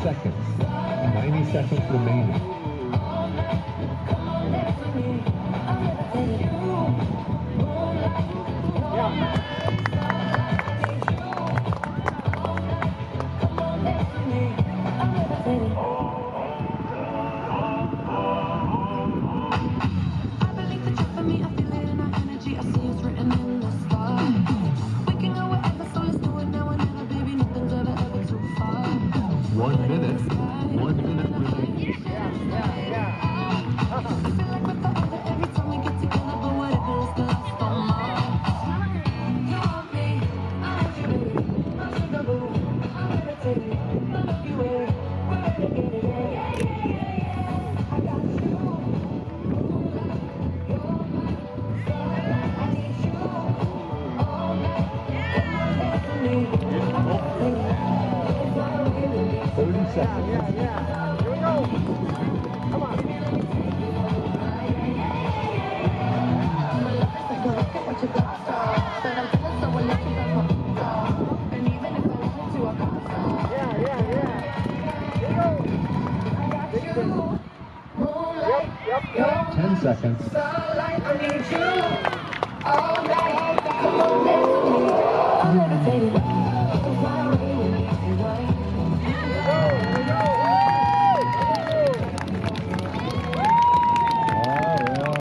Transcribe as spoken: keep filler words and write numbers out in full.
seconds. ninety seconds remaining. One minute, one minute remaining. thirty seconds. Yeah, yeah. Here we go. Come on. Yeah, yeah, yeah. Here we go. Yep, yep, yep. ten seconds. I need you all night. Come on,